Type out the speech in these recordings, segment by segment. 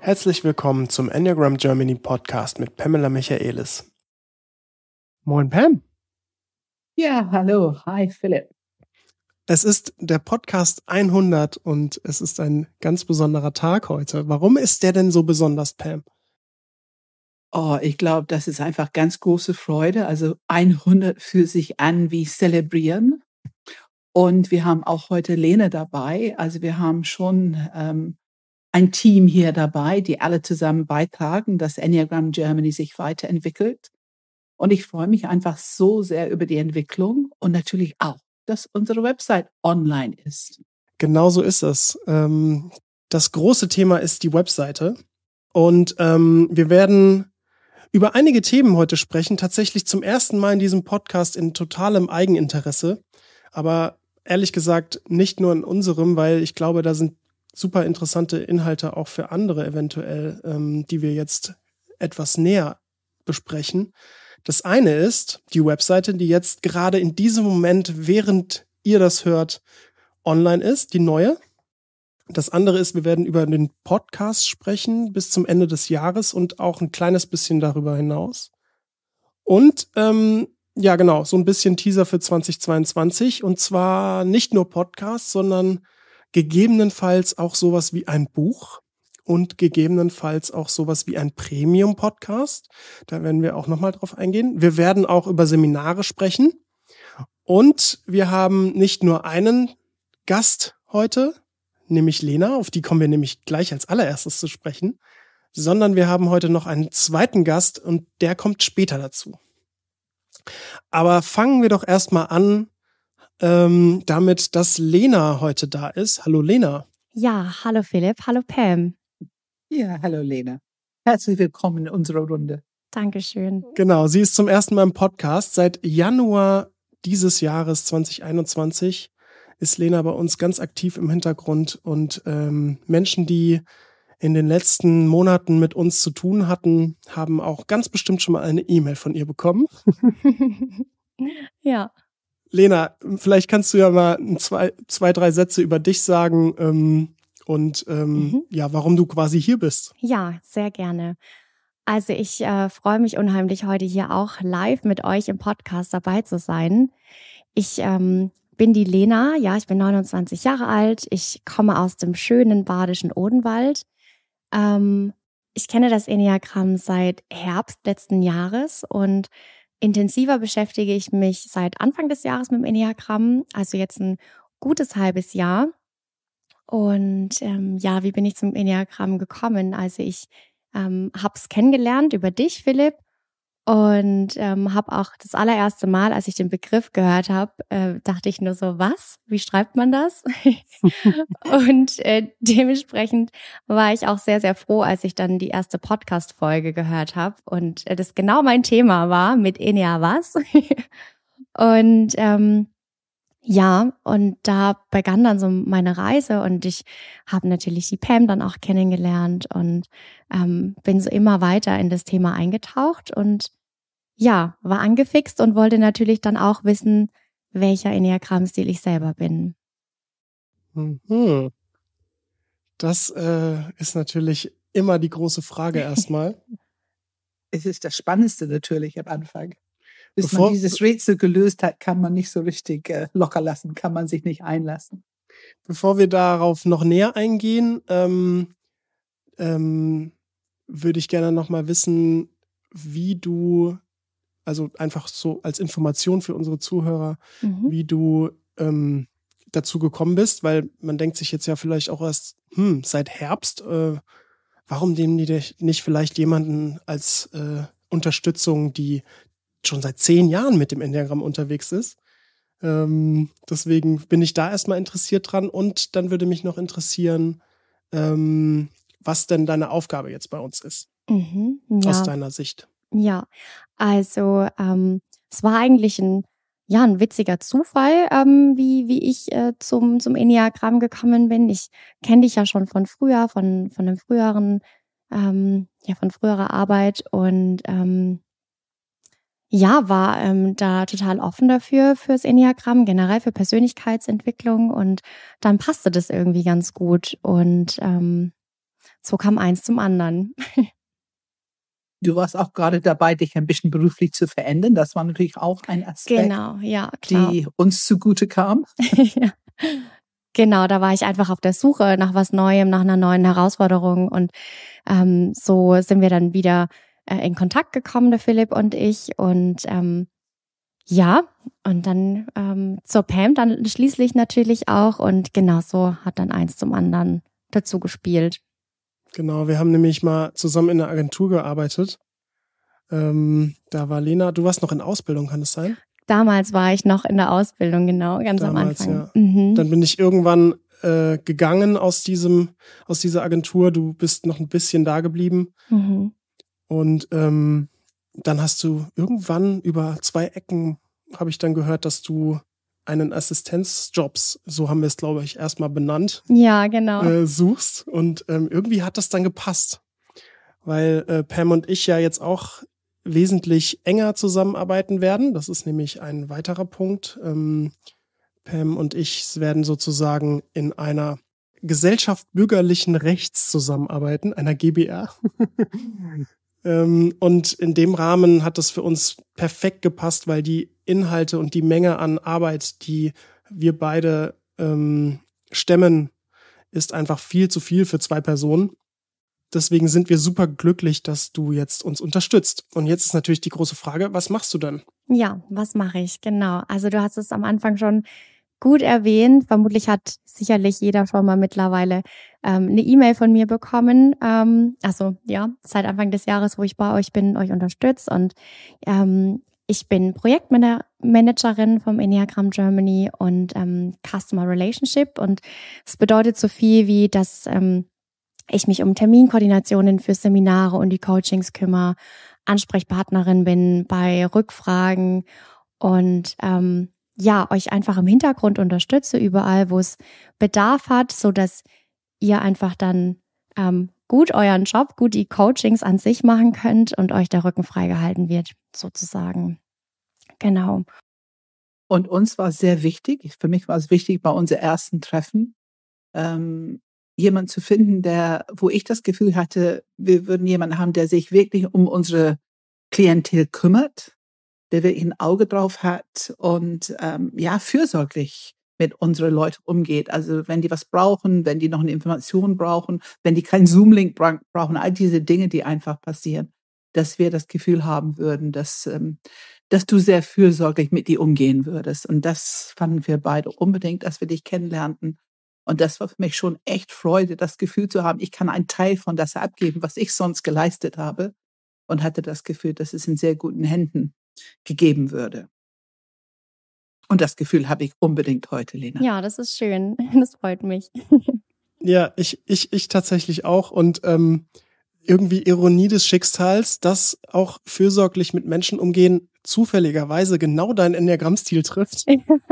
Herzlich willkommen zum Enneagram Germany Podcast mit Pamela Michaelis. Moin Pam. Ja, hallo. Hi Philipp. Es ist der Podcast 100 und es ist ein ganz besonderer Tag heute. Warum ist der denn so besonders, Pam? Oh, ich glaube, das ist einfach ganz große Freude. Also 100 fühlt sich an wie zelebrieren. Und wir haben auch heute Lene dabei. Also wir haben schon ein Team hier dabei, die alle zusammen beitragen, dass Enneagram Germany sich weiterentwickelt. Und ich freue mich einfach so sehr über die Entwicklung und natürlich auch, dass unsere Website online ist. Genau so ist es. Das große Thema ist die Webseite. Und wir werden über einige Themen heute sprechen, tatsächlich zum ersten Mal in diesem Podcast in totalem Eigeninteresse. Aber ehrlich gesagt nicht nur in unserem, weil ich glaube, da sind super interessante Inhalte auch für andere eventuell, die wir jetzt etwas näher besprechen. Das eine ist die Webseite, die jetzt gerade in diesem Moment, während ihr das hört, online ist, die neue. Das andere ist, wir werden über den Podcast sprechen bis zum Ende des Jahres und auch ein kleines bisschen darüber hinaus. Und ja genau, so ein bisschen Teaser für 2022 und zwar nicht nur Podcast, sondern gegebenenfalls auch sowas wie ein Buch und gegebenenfalls auch sowas wie ein Premium-Podcast. Da werden wir auch nochmal drauf eingehen. Wir werden auch über Seminare sprechen und wir haben nicht nur einen Gast heute, nämlich Lena, auf die kommen wir nämlich gleich als allererstes zu sprechen, sondern wir haben heute noch einen zweiten Gast und der kommt später dazu. Aber fangen wir doch erstmal an damit, dass Lena heute da ist. Hallo Lena. Ja, hallo Philipp, hallo Pam. Ja, hallo Lena. Herzlich willkommen in unserer Runde. Dankeschön. Genau, sie ist zum ersten Mal im Podcast. Seit Januar dieses Jahres 2021 ist Lena bei uns ganz aktiv im Hintergrund und Menschen, die in den letzten Monaten mit uns zu tun hatten, haben auch ganz bestimmt schon mal eine E-Mail von ihr bekommen. Ja. Lena, vielleicht kannst du ja mal zwei, drei Sätze über dich sagen ja, warum du quasi hier bist. Ja, sehr gerne. Also ich freue mich unheimlich, heute hier auch live mit euch im Podcast dabei zu sein. Ich bin die Lena, ja, ich bin 29 Jahre alt. Ich komme aus dem schönen badischen Odenwald. Ich kenne das Enneagramm seit Herbst letzten Jahres und intensiver beschäftige ich mich seit Anfang des Jahres mit dem Enneagramm, also jetzt ein gutes halbes Jahr. Und ja, wie bin ich zum Enneagramm gekommen? Also ich habe es kennengelernt über dich, Philipp, und habe auch das allererste Mal, als ich den Begriff gehört habe, dachte ich nur so, was? Wie schreibt man das? Und dementsprechend war ich auch sehr, sehr froh, als ich dann die erste Podcast-Folge gehört habe und das genau mein Thema war mit Ennea was. Und ja, und da begann dann so meine Reise und ich habe natürlich die Pam dann auch kennengelernt und bin so immer weiter in das Thema eingetaucht und ja, war angefixt und wollte natürlich dann auch wissen, welcher Enneagramm-Stil ich selber bin. Mhm. Das ist natürlich immer die große Frage erstmal. Es ist das Spannendste natürlich am Anfang. Bis man dieses Rätsel gelöst hat, kann man nicht so richtig locker lassen, kann man sich nicht einlassen. Bevor wir darauf noch näher eingehen, würde ich gerne noch mal wissen, wie du, also einfach so als Information für unsere Zuhörer, wie du dazu gekommen bist, weil man denkt sich jetzt ja vielleicht auch erst, seit Herbst, warum nehmen die nicht vielleicht jemanden als Unterstützung, die schon seit 10 Jahren mit dem Enneagramm unterwegs ist. Deswegen bin ich da erstmal interessiert dran und dann würde mich noch interessieren, was denn deine Aufgabe jetzt bei uns ist, aus deiner Sicht. Ja, also es war eigentlich ein witziger Zufall, wie ich zum Enneagramm gekommen bin. Ich kenne dich ja schon von früher, von einem früheren, von früherer Arbeit und war da total offen dafür, fürs Enneagramm, generell für Persönlichkeitsentwicklung und dann passte das irgendwie ganz gut und so kam eins zum anderen. Du warst auch gerade dabei, dich ein bisschen beruflich zu verändern. Das war natürlich auch ein Aspekt, Genau, ja, klar. die uns zugute kam. Ja. Genau, da war ich einfach auf der Suche nach was Neuem, nach einer neuen Herausforderung und so sind wir dann wieder in Kontakt gekommen, der Philipp und ich und ja, und dann zur Pam dann schließlich natürlich auch und genau so hat dann eins zum anderen dazu gespielt. Genau, wir haben nämlich mal zusammen in der Agentur gearbeitet. Da war Lena, du warst noch in Ausbildung, kann es sein? Damals war ich noch in der Ausbildung, genau, ganz Damals, am Anfang. ja. Mhm. Dann bin ich irgendwann gegangen aus dieser Agentur. Du bist noch ein bisschen da geblieben. Mhm. Und dann hast du irgendwann über 2 Ecken, habe ich dann gehört, dass du einen Assistenzjobs, so haben wir es, glaube ich, erstmal benannt, Ja, genau. suchst. Und irgendwie hat das dann gepasst. Weil Pam und ich ja jetzt auch wesentlich enger zusammenarbeiten werden. Das ist nämlich ein weiterer Punkt. Pam und ich werden sozusagen in einer Gesellschaft bürgerlichen Rechts zusammenarbeiten, einer GbR. Und in dem Rahmen hat das für uns perfekt gepasst, weil die Inhalte und die Menge an Arbeit, die wir beide stemmen, ist einfach viel zu viel für 2 Personen. Deswegen sind wir super glücklich, dass du jetzt uns unterstützt. Und jetzt ist natürlich die große Frage, was machst du dann? Ja, was mache ich? Genau. Also du hast es am Anfang schon gut erwähnt. Vermutlich hat sicherlich jeder schon mal mittlerweile eine E-Mail von mir bekommen. Also ja, seit Anfang des Jahres, wo ich bei euch bin, euch unterstützt. Und ich bin Projektmanagerin vom Enneagram Germany und Customer Relationship. Und es bedeutet so viel wie, dass ich mich um Terminkoordinationen für Seminare und die Coachings kümmere, Ansprechpartnerin bin bei Rückfragen und ja, euch einfach im Hintergrund unterstütze, überall, wo es Bedarf hat, so dass ihr einfach dann gut euren Job, gut die Coachings an sich machen könnt und euch der Rücken freigehalten wird, sozusagen. Genau. Und uns war sehr wichtig, für mich war es wichtig bei unserem ersten Treffen, jemanden zu finden, wo ich das Gefühl hatte, wir würden jemanden haben, der sich wirklich um unsere Klientel kümmert, der wirklich ein Auge drauf hat und ja, fürsorglich mit unseren Leuten umgeht. Also wenn die was brauchen, wenn die noch eine Information brauchen, wenn die keinen Zoom-Link brauchen, all diese Dinge, die einfach passieren, dass wir das Gefühl haben würden, dass du sehr fürsorglich mit dir umgehen würdest. Und das fanden wir beide unbedingt, dass wir dich kennenlernten. Und das war für mich schon echt Freude, das Gefühl zu haben, ich kann einen Teil von das abgeben, was ich sonst geleistet habe. Und hatte das Gefühl, dass es in sehr guten Händen gegeben würde. Und das Gefühl habe ich unbedingt heute, Lena. Ja, das ist schön. Das freut mich. Ja, ich tatsächlich auch. Und irgendwie Ironie des Schicksals, dass auch fürsorglich mit Menschen umgehen zufälligerweise genau dein Enneagramm-Stil trifft.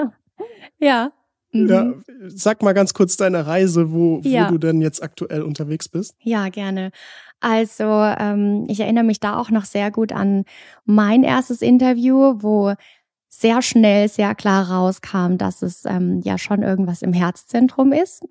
Ja. Mhm. Ja, sag mal ganz kurz deine Reise, wo du denn jetzt aktuell unterwegs bist. Ja, gerne. Also ich erinnere mich da auch noch sehr gut an mein erstes Interview, wo sehr schnell, sehr klar rauskam, dass es ja schon irgendwas im Herzzentrum ist.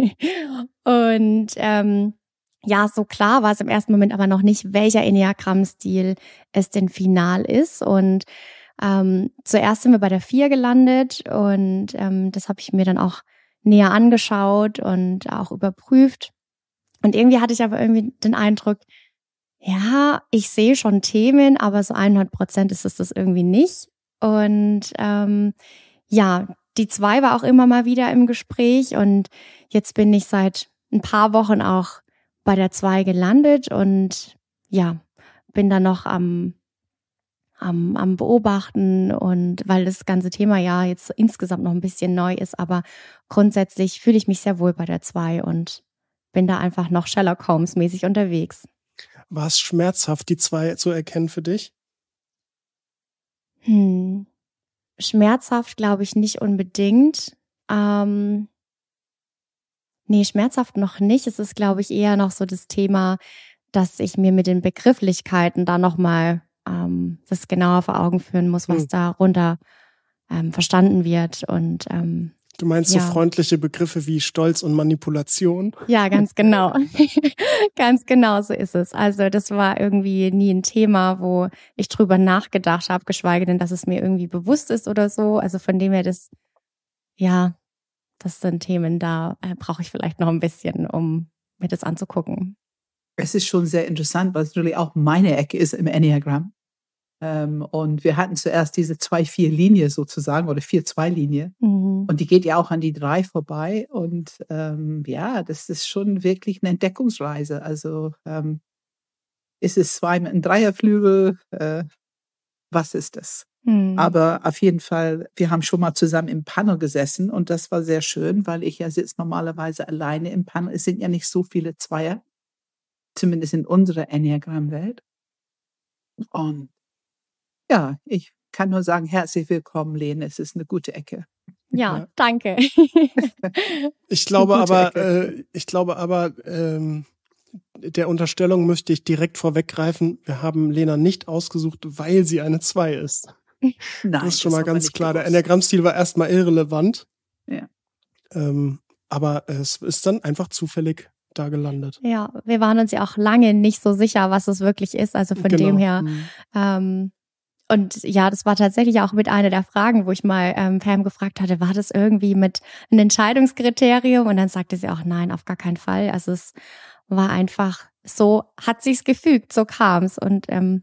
Und ja, so klar war es im ersten Moment aber noch nicht, welcher Enneagramm-Stil es denn final ist. Und zuerst sind wir bei der 4 gelandet und das habe ich mir dann auch näher angeschaut und auch überprüft. Und irgendwie hatte ich aber irgendwie den Eindruck, ja, ich sehe schon Themen, aber so 100% ist es das irgendwie nicht. Und ja, die 2 war auch immer mal wieder im Gespräch und jetzt bin ich seit ein paar Wochen auch bei der 2 gelandet und ja, bin dann noch am Beobachten und weil das ganze Thema ja jetzt insgesamt noch ein bisschen neu ist, aber grundsätzlich fühle ich mich sehr wohl bei der 2 und bin da einfach noch Sherlock Holmes mäßig unterwegs. War es schmerzhaft, die 2 zu erkennen für dich? Schmerzhaft glaube ich nicht unbedingt. Nee, schmerzhaft noch nicht. Es ist, glaube ich, eher noch so das Thema, dass ich mir mit den Begrifflichkeiten da nochmal das genauer vor Augen führen muss, was darunter verstanden wird. Und Du meinst so freundliche Begriffe wie Stolz und Manipulation? Ja, ganz genau. Ganz genau so ist es. Also das war irgendwie nie ein Thema, wo ich drüber nachgedacht habe, geschweige denn, dass es mir irgendwie bewusst ist oder so. Also von dem her, das sind Themen, da brauche ich vielleicht noch ein bisschen, um mir das anzugucken. Es ist schon sehr interessant, weil es natürlich auch meine Ecke ist im Enneagramm. Und wir hatten zuerst diese 2-4-Linie sozusagen oder 4-2-Linie. Und die geht ja auch an die 3 vorbei. Und das ist schon wirklich eine Entdeckungsreise. Also ist es 2 mit einem Dreierflügel? Was ist das? Aber auf jeden Fall, wir haben schon mal zusammen im Panel gesessen und das war sehr schön, weil ich ja sitze normalerweise alleine im Panel. Es sind ja nicht so viele Zweier, zumindest in unserer Enneagramm-Welt. Und ja, ich kann nur sagen, herzlich willkommen, Lene. Es ist eine gute Ecke. Ja, danke. Ich glaube aber, der Unterstellung möchte ich direkt vorweggreifen. Wir haben Lena nicht ausgesucht, weil sie eine 2 ist. Nein, das ist schon mal ganz klar. Der Enneagramm-Stil war erstmal irrelevant. Ja. Aber es ist dann einfach zufällig da gelandet. Ja, wir waren uns ja auch lange nicht so sicher, was es wirklich ist. Also von dem her. Und ja, das war tatsächlich auch mit einer der Fragen, wo ich mal Pam gefragt hatte, war das irgendwie mit einem Entscheidungskriterium? Und dann sagte sie auch, nein, auf gar keinen Fall. Also es war einfach so, hat sich's gefügt, so kam's. Und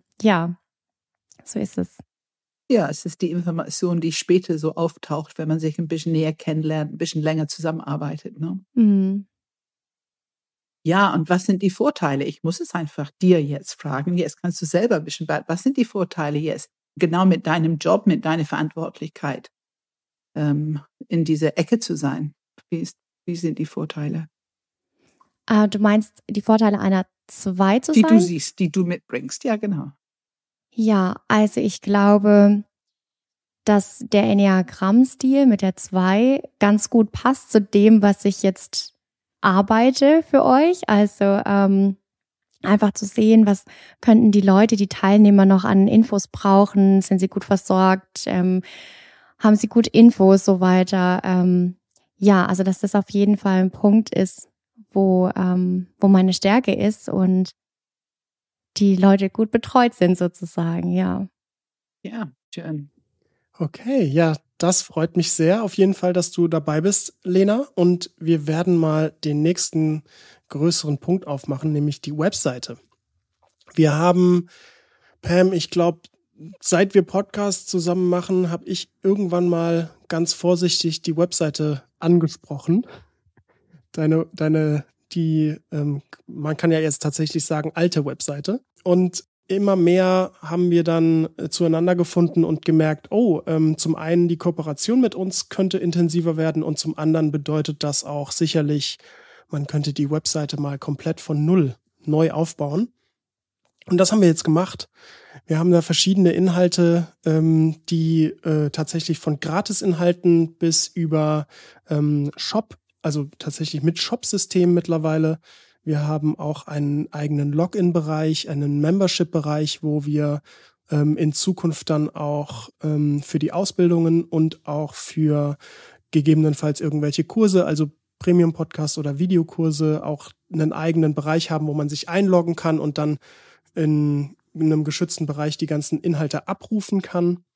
so ist es. Ja, es ist die Information, die später so auftaucht, wenn man sich ein bisschen näher kennenlernt, ein bisschen länger zusammenarbeitet. Ne? Mhm. Ja, und was sind die Vorteile? Ich muss es einfach dir jetzt fragen. Jetzt kannst du selber ein bisschen, was sind die Vorteile jetzt? Genau mit deinem Job, mit deiner Verantwortlichkeit, in dieser Ecke zu sein. Wie sind die Vorteile? Du meinst die Vorteile einer 2 zu sein? Die du siehst, die du mitbringst. Ja, genau. Ja, also ich glaube, dass der Enneagramm-Stil mit der 2 ganz gut passt zu dem, was ich jetzt arbeite für euch. Also einfach zu sehen, was könnten die Leute, die Teilnehmer noch an Infos brauchen, sind sie gut versorgt, haben sie gut Infos, so weiter. Also dass das auf jeden Fall ein Punkt ist, wo meine Stärke ist und die Leute gut betreut sind sozusagen, ja. Ja, schön. Okay, ja, das freut mich sehr auf jeden Fall, dass du dabei bist, Lena. Und wir werden mal den nächsten größeren Punkt aufmachen, nämlich die Webseite. Wir haben, Pam, ich glaube, seit wir Podcasts zusammen machen, habe ich irgendwann mal ganz vorsichtig die Webseite angesprochen. Man kann ja jetzt tatsächlich sagen, alte Webseite. Und immer mehr haben wir dann zueinander gefunden und gemerkt, zum einen die Kooperation mit uns könnte intensiver werden und zum anderen bedeutet das auch sicherlich, man könnte die Webseite mal komplett von null neu aufbauen. Und das haben wir jetzt gemacht. Wir haben da verschiedene Inhalte, die tatsächlich von Gratisinhalten bis über Shop, also tatsächlich mit Shop-System mittlerweile. Wir haben auch einen eigenen Login-Bereich, einen Membership-Bereich, wo wir in Zukunft dann auch für die Ausbildungen und auch für gegebenenfalls irgendwelche Kurse, also Premium-Podcasts oder Videokurse, auch einen eigenen Bereich haben, wo man sich einloggen kann und dann in einem geschützten Bereich die ganzen Inhalte abrufen kann.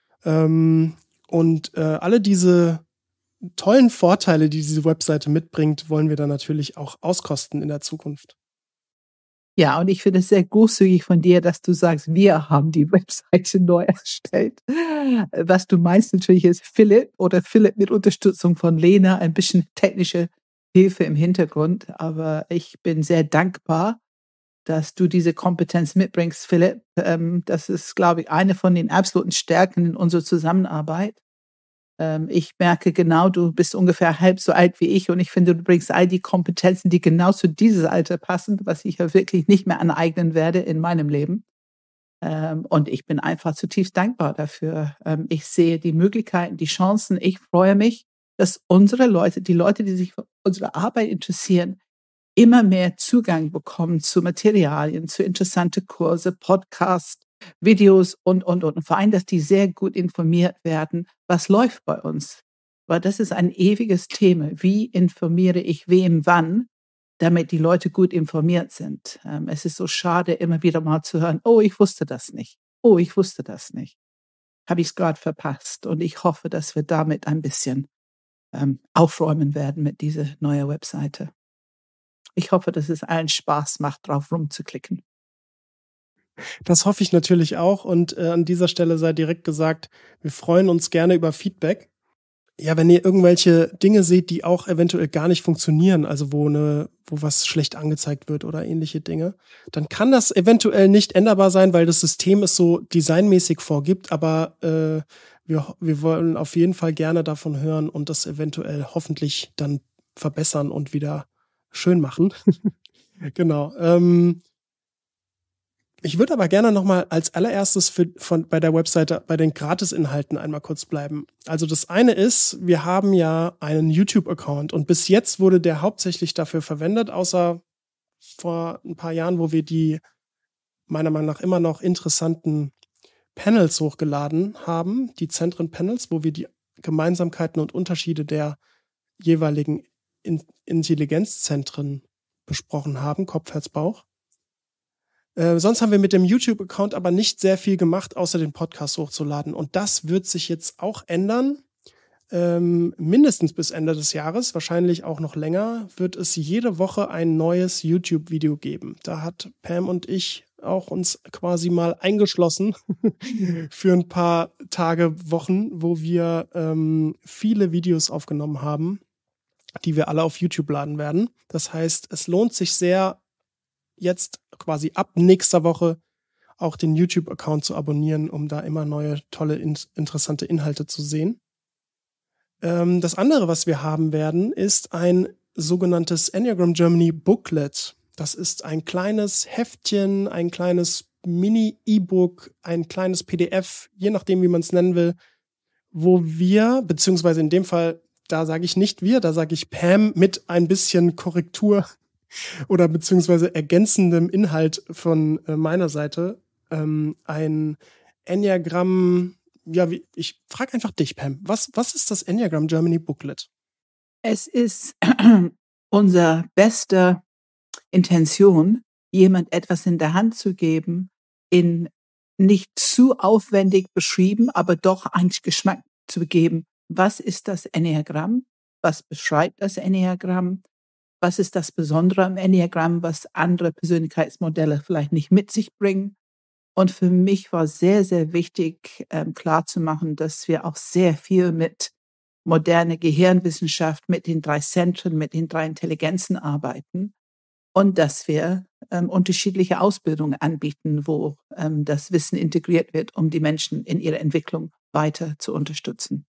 Und alle diese tollen Vorteile, die diese Webseite mitbringt, wollen wir dann natürlich auch auskosten in der Zukunft. Ja, und ich finde es sehr großzügig von dir, dass du sagst, wir haben die Webseite neu erstellt. Was du meinst natürlich ist Philipp mit Unterstützung von Lena, ein bisschen technische Hilfe im Hintergrund. Aber ich bin sehr dankbar, dass du diese Kompetenz mitbringst, Philipp. Das ist, glaube ich, eine von den absoluten Stärken in unserer Zusammenarbeit. Ich merke genau, du bist ungefähr halb so alt wie ich und ich finde, du bringst all die Kompetenzen, die genau zu dieses Alter passen, was ich ja wirklich nicht mehr aneignen werde in meinem Leben. Und ich bin einfach zutiefst dankbar dafür. Ich sehe die Möglichkeiten, die Chancen. Ich freue mich, dass unsere Leute, die Leute, die sich für unsere Arbeit interessieren, immer mehr Zugang bekommen zu Materialien, zu interessante Kurse, Podcasts, Videos und. Und vor allem, dass die sehr gut informiert werden, was läuft bei uns, weil das ist ein ewiges Thema. Wie informiere ich wem wann, damit die Leute gut informiert sind? Es ist so schade, immer wieder mal zu hören, oh, ich wusste das nicht. Oh, ich wusste das nicht. Habe ich es gerade verpasst? Und ich hoffe, dass wir damit ein bisschen aufräumen werden mit dieser neuen Webseite. Ich hoffe, dass es allen Spaß macht, drauf rumzuklicken. Das hoffe ich natürlich auch. Und an dieser Stelle sei direkt gesagt, wir freuen uns gerne über Feedback. Ja, wenn ihr irgendwelche Dinge seht, die auch eventuell gar nicht funktionieren, also wo was schlecht angezeigt wird oder ähnliche Dinge, dann kann das eventuell nicht änderbar sein, weil das System es so designmäßig vorgibt. Aber wir wollen auf jeden Fall gerne davon hören und das eventuell hoffentlich dann verbessern und wieder schön machen. Genau. Ich würde aber gerne nochmal als allererstes bei der Webseite bei den Gratisinhalten einmal kurz bleiben. Also das eine ist, wir haben ja einen YouTube-Account und bis jetzt wurde der hauptsächlich dafür verwendet, außer vor ein paar Jahren, wo wir die meiner Meinung nach immer noch interessanten Panels hochgeladen haben, die Zentren-Panels, wo wir die Gemeinsamkeiten und Unterschiede der jeweiligen Intelligenzzentren besprochen haben, Kopf, Herz, Bauch. Sonst haben wir mit dem YouTube-Account aber nicht sehr viel gemacht, außer den Podcast hochzuladen. Und das wird sich jetzt auch ändern. Mindestens bis Ende des Jahres, wahrscheinlich auch noch länger, wird es jede Woche ein neues YouTube-Video geben. Da hat Pam und ich auch uns quasi mal eingeschlossen für ein paar Tage, Wochen, wo wir viele Videos aufgenommen haben, die wir alle auf YouTube laden werden. Das heißt, es lohnt sich sehr, jetzt quasi ab nächster Woche auch den YouTube-Account zu abonnieren, um da immer neue, tolle, interessante Inhalte zu sehen. Das andere, was wir haben werden, ist ein sogenanntes Enneagram Germany Booklet. Das ist ein kleines Heftchen, ein kleines Mini-E-Book, ein kleines PDF, je nachdem, wie man es nennen will, wo wir, beziehungsweise in dem Fall, da sage ich nicht wir, da sage ich Pam mit ein bisschen Korrektur oder beziehungsweise ergänzendem Inhalt von meiner Seite ein Enneagramm, ja, ich frage einfach dich, Pam, was ist das Enneagram Germany Booklet? Es ist unsere beste Intention, jemand etwas in der Hand zu geben, in nicht zu aufwendig beschrieben, aber doch einen Geschmack zu geben. Was ist das Enneagramm? Was beschreibt das Enneagramm? Was ist das Besondere am Enneagramm, was andere Persönlichkeitsmodelle vielleicht nicht mit sich bringen? Und für mich war sehr, sehr wichtig, klarzumachen, dass wir auch sehr viel mit moderner Gehirnwissenschaft, mit den 3 Zentren, mit den 3 Intelligenzen arbeiten und dass wir unterschiedliche Ausbildungen anbieten, wo das Wissen integriert wird, um die Menschen in ihrer Entwicklung weiter zu unterstützen.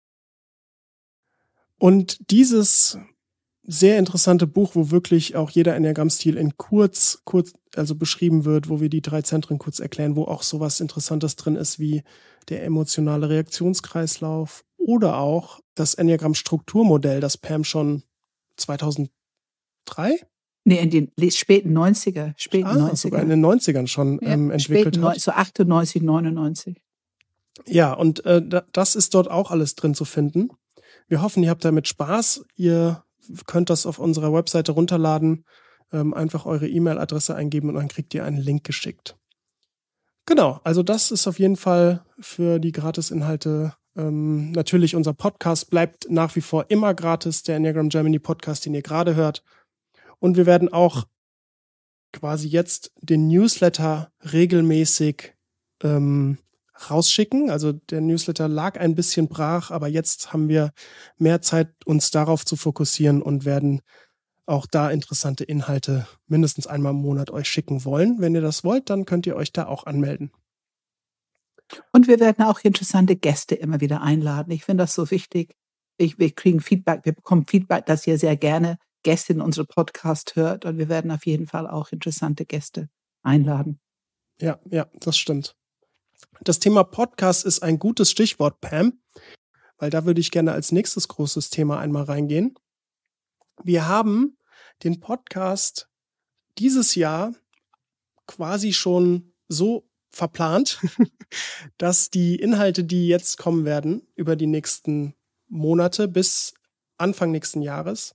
Und dieses sehr interessante Buch, wo wirklich auch jeder Enneagramm-Stil in kurz also beschrieben wird, wo wir die 3 Zentren kurz erklären, wo auch sowas Interessantes drin ist wie der emotionale Reaktionskreislauf oder auch das Enneagramm-Strukturmodell, das Pam schon 2003? Nee, in den späten 90er. Sogar in den 90ern schon entwickelt hat. So 98, 99. Ja, und das ist dort auch alles drin zu finden. Wir hoffen, ihr habt damit Spaß. Ihr könnt das auf unserer Webseite runterladen, einfach eure E-Mail-Adresse eingeben und dann kriegt ihr einen Link geschickt. Genau, also das ist auf jeden Fall für die Gratis-Inhalte. Natürlich, unser Podcast bleibt nach wie vor immer gratis, der Enneagram Germany Podcast, den ihr gerade hört. Und wir werden auch quasi jetzt den Newsletter regelmäßig rausschicken. Also der Newsletter lag ein bisschen brach, aber jetzt haben wir mehr Zeit, uns darauf zu fokussieren und werden auch da interessante Inhalte mindestens einmal im Monat euch schicken wollen. Wenn ihr das wollt, dann könnt ihr euch da auch anmelden. Und wir werden auch interessante Gäste immer wieder einladen. Ich finde das so wichtig. Wir kriegen Feedback, wir bekommen Feedback, dass ihr sehr gerne Gäste in unserem Podcast hört und wir werden auf jeden Fall auch interessante Gäste einladen. Ja, das stimmt. Das Thema Podcast ist ein gutes Stichwort, Pam, weil da würde ich gerne als nächstes großes Thema einmal reingehen. Wir haben den Podcast dieses Jahr quasi schon so verplant, dass die Inhalte, die jetzt kommen werden, über die nächsten Monate bis Anfang nächsten Jahres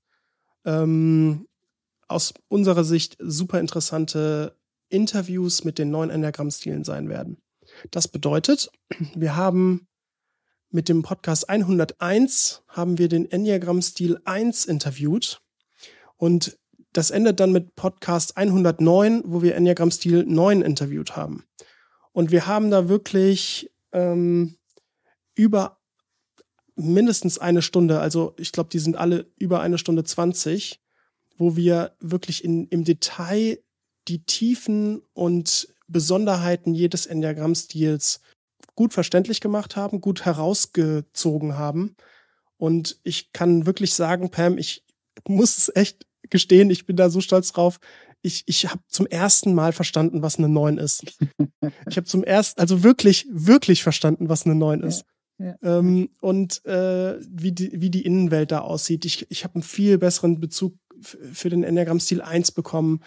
aus unserer Sicht super interessante Interviews mit den neuen Enneagramm-Stilen sein werden. Das bedeutet, wir haben mit dem Podcast 101 haben wir den Enneagramm-Stil 1 interviewt und das endet dann mit Podcast 109, wo wir Enneagramm-Stil 9 interviewt haben. Und wir haben da wirklich über mindestens eine Stunde, also ich glaube, die sind alle über 1 Stunde 20, wo wir wirklich im Detail die Tiefen und Besonderheiten jedes Enneagramm-Stils gut verständlich gemacht haben, gut herausgezogen haben. Und ich kann wirklich sagen, Pam, ich muss es echt gestehen, ich bin da so stolz drauf. Ich habe zum ersten Mal verstanden, was eine 9 ist. Ich habe also wirklich, wirklich verstanden, was eine 9 ist. Ja. Und wie die Innenwelt da aussieht. Ich habe einen viel besseren Bezug für den Enneagramm-Stil 1 bekommen.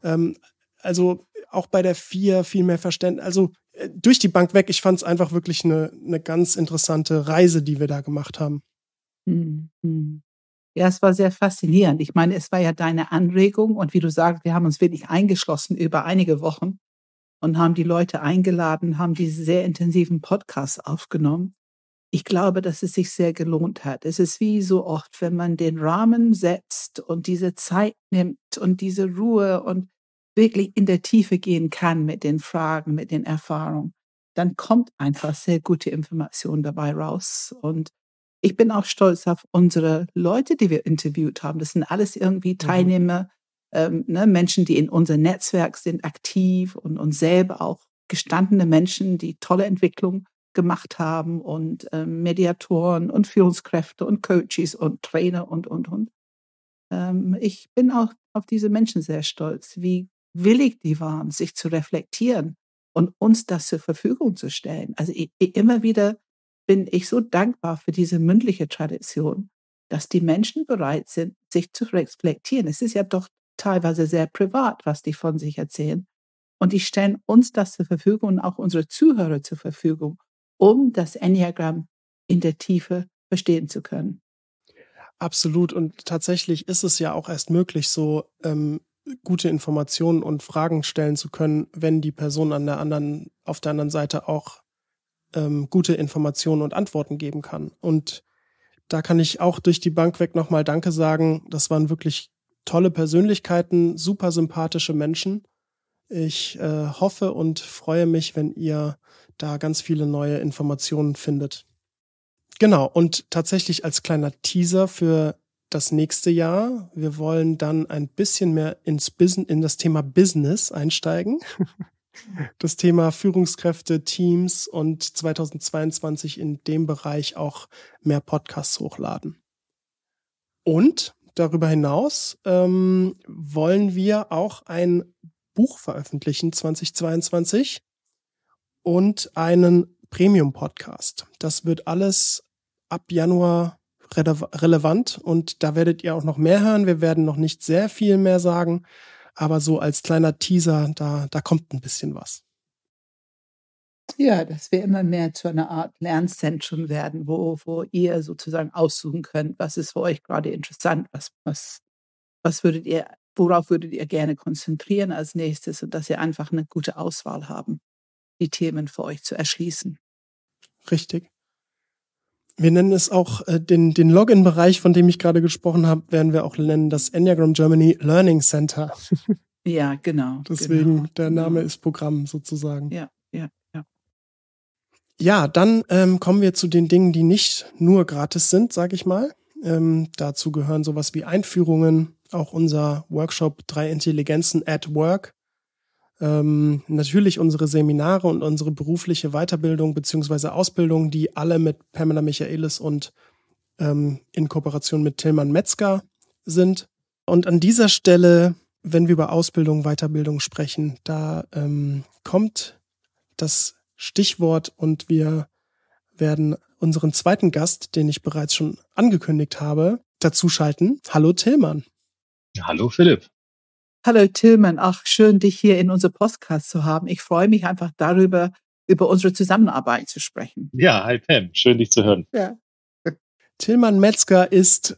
Also auch bei der 4 viel mehr Verständnis. Also durch die Bank weg. Ich fand es einfach wirklich eine ganz interessante Reise, die wir da gemacht haben. Mhm. Ja, es war sehr faszinierend. Ich meine, es war ja deine Anregung und wie du sagst, wir haben uns wirklich eingeschlossen über einige Wochen und haben die Leute eingeladen, haben diese sehr intensiven Podcasts aufgenommen. Ich glaube, dass es sich sehr gelohnt hat. Es ist wie so oft, wenn man den Rahmen setzt und diese Zeit nimmt und diese Ruhe und wirklich in der Tiefe gehen kann mit den Fragen, mit den Erfahrungen, dann kommt einfach sehr gute Information dabei raus. Und ich bin auch stolz auf unsere Leute, die wir interviewt haben. Das sind alles irgendwie Teilnehmer, Menschen, die in unserem Netzwerk sind, aktiv und selber auch gestandene Menschen, die tolle Entwicklung gemacht haben und Mediatoren und Führungskräfte und Coaches und Trainer und. Ich bin auch auf diese Menschen sehr stolz, wie willig die waren, sich zu reflektieren und uns das zur Verfügung zu stellen. Also immer wieder bin ich so dankbar für diese mündliche Tradition, dass die Menschen bereit sind, sich zu reflektieren. Es ist ja doch teilweise sehr privat, was die von sich erzählen. Und die stellen uns das zur Verfügung und auch unsere Zuhörer zur Verfügung, um das Enneagramm in der Tiefe verstehen zu können. Absolut. Und tatsächlich ist es ja auch erst möglich, so gute Informationen und Fragen stellen zu können, wenn die Person auf der anderen Seite auch gute Informationen und Antworten geben kann. Und da kann ich auch durch die Bank weg nochmal Danke sagen. Das waren wirklich tolle Persönlichkeiten, super sympathische Menschen. Ich hoffe und freue mich, wenn ihr da ganz viele neue Informationen findet. Genau, und tatsächlich als kleiner Teaser für das nächste Jahr, wir wollen dann ein bisschen mehr in das Thema Business einsteigen. Das Thema Führungskräfte, Teams und 2022 in dem Bereich auch mehr Podcasts hochladen. Und darüber hinaus wollen wir auch ein Buch veröffentlichen 2022 und einen Premium-Podcast. Das wird alles ab Januar relevant und da werdet ihr auch noch mehr hören. Wir werden noch nicht sehr viel mehr sagen, aber so als kleiner Teaser, da kommt ein bisschen was. Ja, dass wir immer mehr zu einer Art Lernzentrum werden, wo ihr sozusagen aussuchen könnt, was ist für euch gerade interessant, worauf würdet ihr gerne konzentrieren als nächstes und dass ihr einfach eine gute Auswahl haben, die Themen für euch zu erschließen. Richtig. Wir nennen es auch den Login-Bereich, von dem ich gerade gesprochen habe, werden wir auch nennen das Enneagram Germany Learning Center. Ja, genau. Deswegen der Name ist Programm sozusagen. Ja. Ja, dann kommen wir zu den Dingen, die nicht nur gratis sind, sage ich mal. Dazu gehören sowas wie Einführungen, auch unser Workshop 3 Intelligenzen at Work. Natürlich unsere Seminare und unsere berufliche Weiterbildung bzw. Ausbildung, die alle mit Pamela Michaelis und in Kooperation mit Tillmann Metzger sind. Und an dieser Stelle, wenn wir über Ausbildung, Weiterbildung sprechen, da kommt das Stichwort und wir werden unseren zweiten Gast, den ich bereits schon angekündigt habe, dazuschalten. Hallo Tillmann. Hallo Philipp. Hallo Tillmann, ach schön, dich hier in unserem Podcast zu haben. Ich freue mich einfach darüber, über unsere Zusammenarbeit zu sprechen. Ja, hi Pam, schön dich zu hören. Ja. Tilman Metzger ist,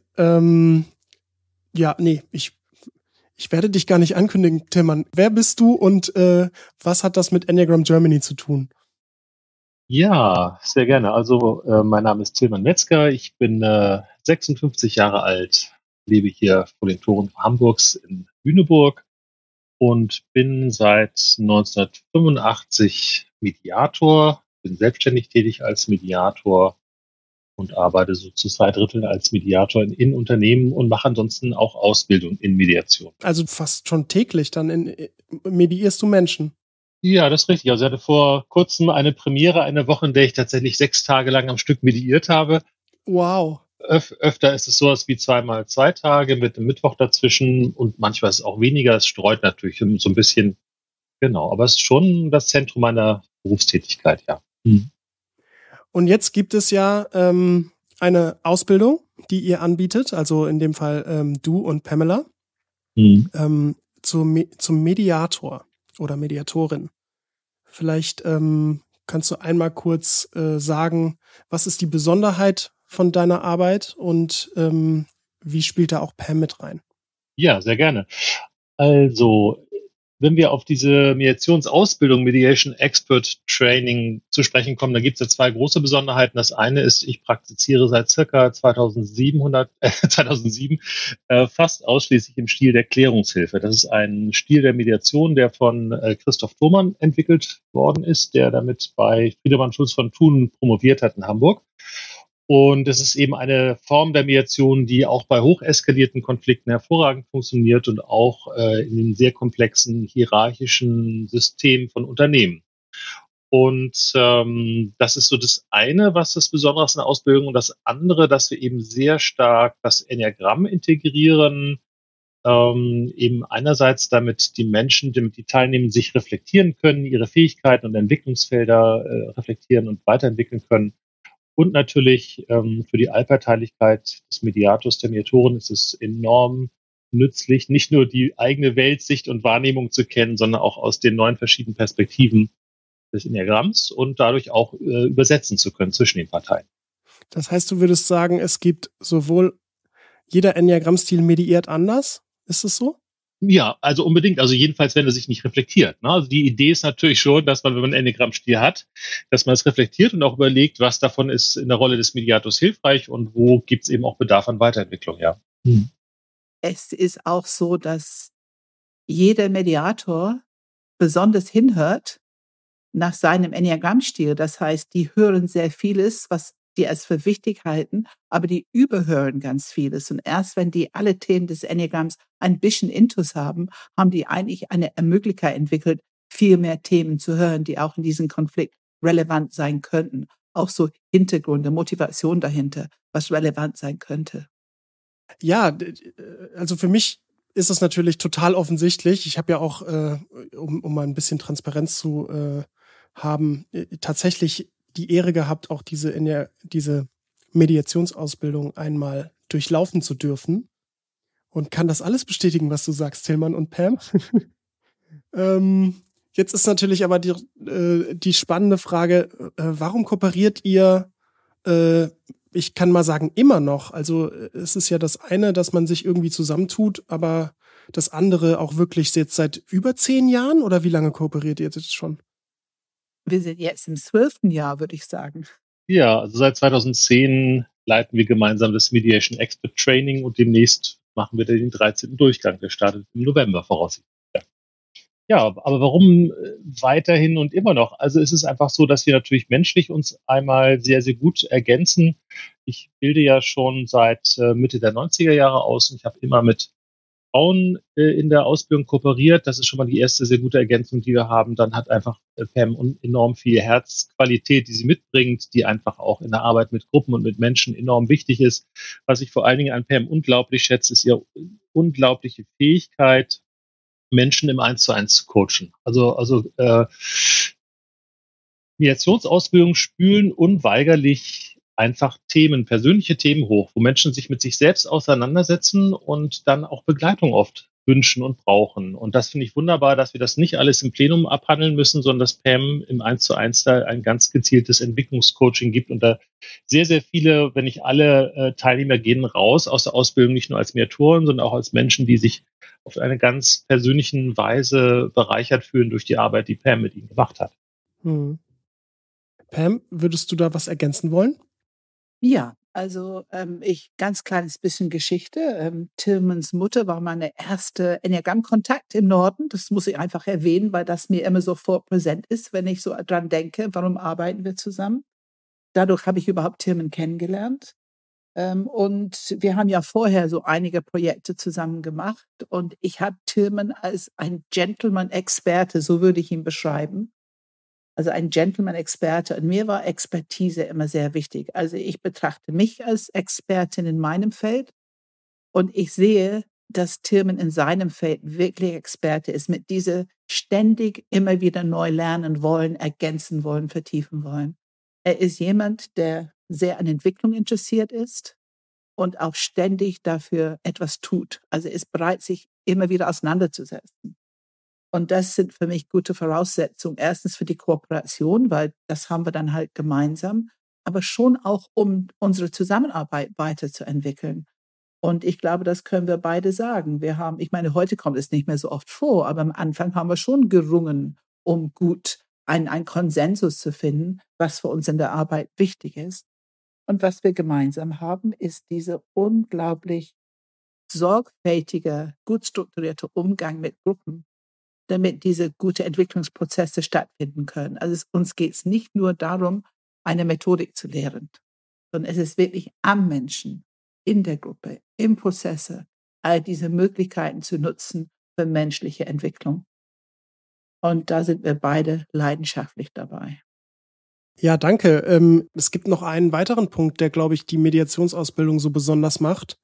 ich werde dich gar nicht ankündigen, Tilman. Wer bist du und was hat das mit Enneagram Germany zu tun? Ja, sehr gerne. Also mein Name ist Tilman Metzger. Ich bin 56 Jahre alt, lebe hier vor den Toren Hamburgs in Lüneburg und bin seit 1985 Mediator, bin selbstständig tätig als Mediator und arbeite so zu 2/3 als Mediator in Unternehmen und mache ansonsten auch Ausbildung in Mediation. Also fast schon täglich dann mediierst du Menschen? Ja, das ist richtig. Also ich hatte vor kurzem eine Premiere, eine Woche, in der ich tatsächlich 6 Tage lang am Stück mediiert habe. Wow. Öfter ist es sowas wie 2x2 Tage mit einem Mittwoch dazwischen und manchmal ist es auch weniger. Es streut natürlich so ein bisschen. Genau, aber es ist schon das Zentrum meiner Berufstätigkeit, ja. Und jetzt gibt es ja eine Ausbildung, die ihr anbietet, also in dem Fall du und Pamela, zum Mediator oder Mediatorin. Vielleicht kannst du einmal kurz sagen, was ist die Besonderheit von deiner Arbeit und wie spielt da auch Pam mit rein? Ja, sehr gerne. Also, wenn wir auf diese Mediationsausbildung, Mediation Expert Training zu sprechen kommen, da gibt es ja 2 große Besonderheiten. Das eine ist, ich praktiziere seit circa 2007 fast ausschließlich im Stil der Klärungshilfe. Das ist ein Stil der Mediation, der von Christoph Thomann entwickelt worden ist, der damit bei Friedemann Schulz von Thun promoviert hat in Hamburg. Und es ist eben eine Form der Mediation, die auch bei hocheskalierten Konflikten hervorragend funktioniert und auch in den sehr komplexen hierarchischen Systemen von Unternehmen. Und das ist so das eine, was das Besondere ist in der Ausbildung. Und das andere, dass wir eben sehr stark das Enneagramm integrieren, eben einerseits damit die Menschen, damit die Teilnehmer sich reflektieren können, ihre Fähigkeiten und Entwicklungsfelder reflektieren und weiterentwickeln können. Und natürlich für die Allparteilichkeit des Mediators, der Mediatorin, ist es enorm nützlich, nicht nur die eigene Weltsicht und Wahrnehmung zu kennen, sondern auch aus den 9 verschiedenen Perspektiven des Enneagramms und dadurch auch übersetzen zu können zwischen den Parteien. Das heißt, du würdest sagen, es gibt sowohl jeder Enneagrammstil mediiert anders? Ist es so? Ja, also unbedingt. Also jedenfalls, wenn er sich nicht reflektiert. Ne? Also die Idee ist natürlich schon, dass man, wenn man einen Enneagrammstil hat, dass man es reflektiert und auch überlegt, was davon ist in der Rolle des Mediators hilfreich und wo gibt es eben auch Bedarf an Weiterentwicklung, ja. Es ist auch so, dass jeder Mediator besonders hinhört nach seinem Enneagrammstil. Das heißt, die hören sehr vieles, was die als für wichtig halten, aber die überhören ganz vieles. Und erst wenn die alle Themen des Enneagramms ein bisschen Intus haben, haben die eigentlich eine Möglichkeit entwickelt, viel mehr Themen zu hören, die auch in diesem Konflikt relevant sein könnten. Auch so Hintergründe, Motivation dahinter, was relevant sein könnte. Ja, also für mich ist es natürlich total offensichtlich. Ich habe ja auch, um mal ein bisschen Transparenz zu haben, tatsächlich die Ehre gehabt, auch diese Mediationsausbildung einmal durchlaufen zu dürfen und kann das alles bestätigen, was du sagst, Tilman und Pam. Jetzt ist natürlich aber die spannende Frage, warum kooperiert ihr, ich kann mal sagen, immer noch? Also es ist ja das eine, dass man sich irgendwie zusammentut, aber das andere auch wirklich jetzt seit über 10 Jahren? Oder wie lange kooperiert ihr jetzt schon? Wir sind jetzt im 12. Jahr, würde ich sagen. Ja, also seit 2010 leiten wir gemeinsam das Mediation Expert Training und demnächst machen wir den 13. Durchgang. Der startet im November voraussichtlich. Ja, aber warum weiterhin und immer noch? Also es ist einfach so, dass wir natürlich menschlich uns einmal sehr, sehr gut ergänzen. Ich bilde ja schon seit Mitte der 90er Jahre aus und ich habe immer mit Frauen in der Ausbildung kooperiert. Das ist schon mal die erste sehr gute Ergänzung, die wir haben. Dann hat einfach Pam enorm viel Herzqualität, die sie mitbringt, die einfach auch in der Arbeit mit Gruppen und mit Menschen enorm wichtig ist. Was ich vor allen Dingen an Pam unglaublich schätze, ist ihre unglaubliche Fähigkeit, Menschen im 1:1 zu coachen. Also Mediationsausbildung spülen unweigerlich einfach Themen, persönliche Themen hoch, wo Menschen sich mit sich selbst auseinandersetzen und dann auch Begleitung oft wünschen und brauchen. Und das finde ich wunderbar, dass wir das nicht alles im Plenum abhandeln müssen, sondern dass Pam im 1:1 da ein ganz gezieltes Entwicklungscoaching gibt und da sehr, sehr viele, wenn nicht alle Teilnehmer gehen raus aus der Ausbildung, nicht nur als Mediatoren, sondern auch als Menschen, die sich auf eine ganz persönlichen Weise bereichert fühlen durch die Arbeit, die Pam mit ihnen gemacht hat. Pam, würdest du da was ergänzen wollen? Ja, also ich ganz kleines bisschen Geschichte. Tillmans Mutter war meine erste Enneagramm-Kontakt im Norden. Das muss ich einfach erwähnen, weil das mir immer sofort präsent ist, wenn ich so dran denke, warum arbeiten wir zusammen. Dadurch habe ich überhaupt Tillman kennengelernt. Und wir haben ja vorher so einige Projekte zusammen gemacht. Und ich habe Tillman als ein Gentleman-Experte, so würde ich ihn beschreiben. Also ein Gentleman-Experte. Und mir war Expertise immer sehr wichtig. Also ich betrachte mich als Expertin in meinem Feld und ich sehe, dass Tillman in seinem Feld wirklich Experte ist, mit dieser ständig immer wieder neu lernen wollen, ergänzen wollen, vertiefen wollen. Er ist jemand, der sehr an Entwicklung interessiert ist und auch ständig dafür etwas tut. Also er ist bereit, sich immer wieder auseinanderzusetzen. Und das sind für mich gute Voraussetzungen. Erstens für die Kooperation, weil das haben wir dann halt gemeinsam, aber schon auch, um unsere Zusammenarbeit weiterzuentwickeln. Und ich glaube, das können wir beide sagen. Ich meine, heute kommt es nicht mehr so oft vor, aber am Anfang haben wir schon gerungen, um gut einen Konsensus zu finden, was für uns in der Arbeit wichtig ist. Und was wir gemeinsam haben, ist dieser unglaublich sorgfältige, gut strukturierte Umgang mit Gruppen, damit diese gute Entwicklungsprozesse stattfinden können. Also uns geht es nicht nur darum, eine Methodik zu lehren, sondern es ist wirklich am Menschen, in der Gruppe, im Prozesse, all diese Möglichkeiten zu nutzen für menschliche Entwicklung. Und da sind wir beide leidenschaftlich dabei. Ja, danke. Es gibt noch einen weiteren Punkt, der, glaube ich, die Mediationsausbildung so besonders macht.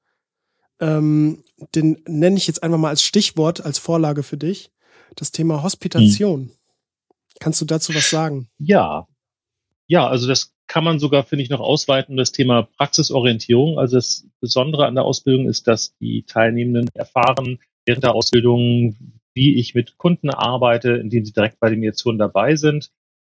Den nenne ich jetzt einfach mal als Stichwort, als Vorlage für dich. Das Thema Hospitation. Kannst du dazu was sagen? Ja, also das kann man sogar, finde ich, noch ausweiten, das Thema Praxisorientierung. Also das Besondere an der Ausbildung ist, dass die Teilnehmenden erfahren während der Ausbildung, wie ich mit Kunden arbeite, indem sie direkt bei den Mediationen dabei sind.